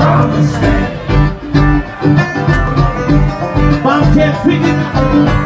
promised land. Mom can't pick it up.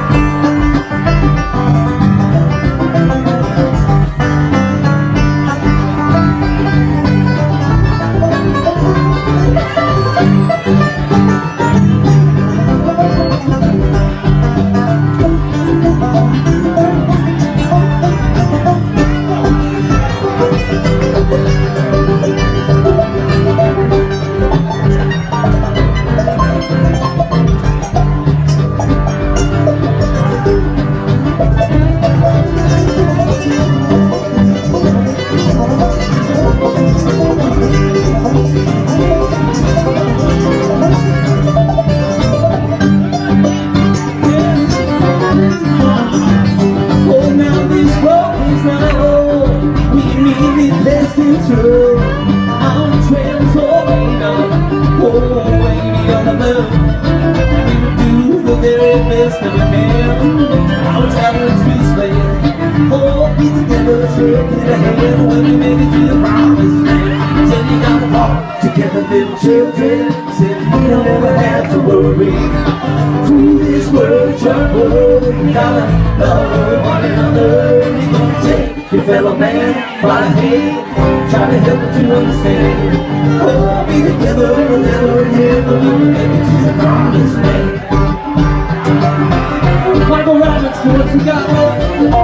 I'm 12 away now, oh baby on the moon. We would do the very best that we can. Our traveling streets playing, oh be together, shaking the hand when we make it to the promised land. Till you got to walk together, little children. Said we don't ever have to worry. Through this world trouble, we gotta love one another. You gonna take your fellow man by the hand, try to help him to understand. Oh, be together forever and ever, we will make it to the promised land. Michael Robbins, what you got, man?